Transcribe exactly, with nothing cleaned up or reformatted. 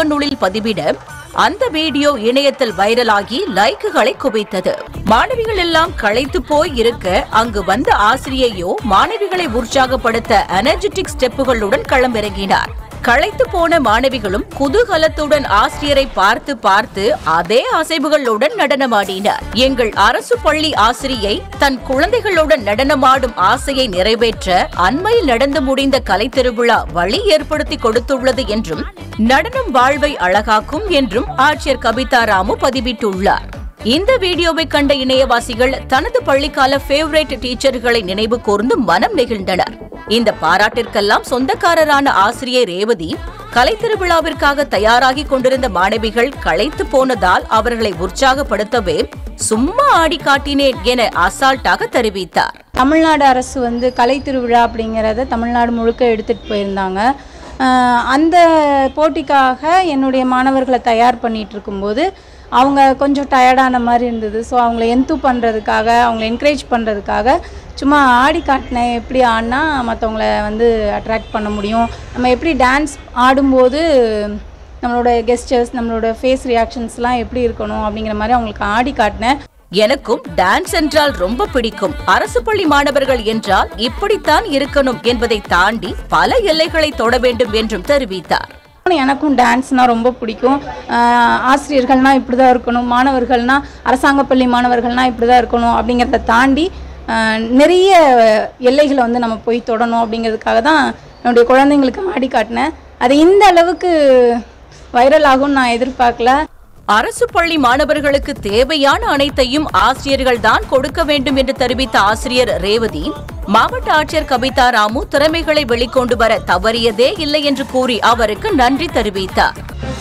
முகநூலில் பதிவிட அந்த வீடியோ இணையத்தில் வைரலாகி லைக்குகளை குவித்தது. மாணவிகள் எல்லாம் களைத்து போய் இருக்க அங்கு வந்த ஆசிரியையோ மாணவிகளை உற்சாகப்படுத்த எனர்ஜெட்டிக் ஸ்டெப்புகளுடன் களமிறங்கினார். களைத்து போன மாணவிகளும் குதூகலத்துடன் ஆசிரியரை பார்த்து பார்த்து அதே அசைவுகளுடன் நடனமாடினார். எங்கள் அரசு பள்ளி ஆசிரியை தன் குழந்தைகளுடன் நடனமாடும் ஆசையை நிறைவேற்ற அண்மையில் நடந்து முடிந்த கலை திருவிழா வழி ஏற்படுத்தி கொடுத்துள்ளது என்றும் நடனம் வாழ்வை அழகாக்கும் என்றும் ஆட்சியர் கவிதா ராமு பதிவிட்டுள்ளார். இந்த வீடியோவை கண்ட இணையவாசிகள் தனது பள்ளிக்கால ஃபேவரட் டீச்சர்களை நினைவு கூர்ந்து மனம் நெகிழ்ந்தனர். இந்த பாராட்டிற்கெல்லாம் சொந்தக்காரரான ஆசிரியை ரேவதி கலை திருவிழாவிற்காக தயாராகி கொண்டிருந்த மாணவிகள் களைத்து போனதால் அவர்களை உற்சாகப்படுத்தவே சும்மா ஆடி காட்டினேன் என அசால்ட்டாக தெரிவித்தார். தமிழ்நாடு அரசு வந்து கலை திருவிழா அப்படிங்கிறத தமிழ்நாடு முழுக்க எடுத்துட்டு போயிருந்தாங்க. அந்த போட்டிக்காக என்னுடைய மாணவர்களை தயார் பண்ணிட்டு இருக்கும்போது அவங்க கொஞ்சம் டயர்டான மாதிரி இருந்தது. ஸோ அவங்கள என்தூ பண்ணுறதுக்காக அவங்கள என்கரேஜ் பண்ணுறதுக்காக சும்மா ஆடி காட்டினேன். எப்படி ஆடினா மற்றவங்கள வந்து அட்ராக்ட் பண்ண முடியும், நம்ம எப்படி டான்ஸ் ஆடும்போது நம்மளோட கெஸ்டர்ஸ் நம்மளோட ஃபேஸ் ரியாக்ஷன்ஸ்லாம் எப்படி இருக்கணும் அப்படிங்கிற மாதிரி அவங்களுக்கு ஆடி காட்டினேன். எனக்கும் டான்ஸ் என்றால் ரொம்ப பிடிக்கும். அரசு பள்ளி மாணவர்கள் என்றால் இப்படித்தான் இருக்கணும் என்பதை தாண்டி பல எல்லைகளை தொட வேண்டும் என்றும் தெரிவித்தார். எனக்கும் டான்ஸ்னா ரொம்ப பிடிக்கும். ஆசிரியர்கள்னா இப்படிதான் இருக்கணும், மாணவர்கள்னா அரசாங்க பள்ளி மாணவர்கள்னா இப்படிதான் இருக்கணும் அப்படிங்கிறத தாண்டி நிறைய எல்லைகளை வந்து நம்ம போய் தொடணும் அப்படிங்கிறதுக்காக தான் என்னுடைய குழந்தைங்களுக்கு ஆடி காட்டினேன். அது இந்த அளவுக்கு வைரல் ஆகும்னு நான் எதிர்பார்க்கல. அரசு பள்ளி மாணவர்களுக்கு தேவையான அனைத்தையும் ஆசிரியர்கள் தான் கொடுக்க வேண்டும் என்று தெரிவித்த ஆசிரியர் ரேவதி, மாவட்ட ஆட்சியர் கவிதா ராமு திறமைகளை வெளிக்கொண்டு வர தவறியதே இல்லை என்று கூறி அவருக்கு நன்றி தெரிவித்தார்.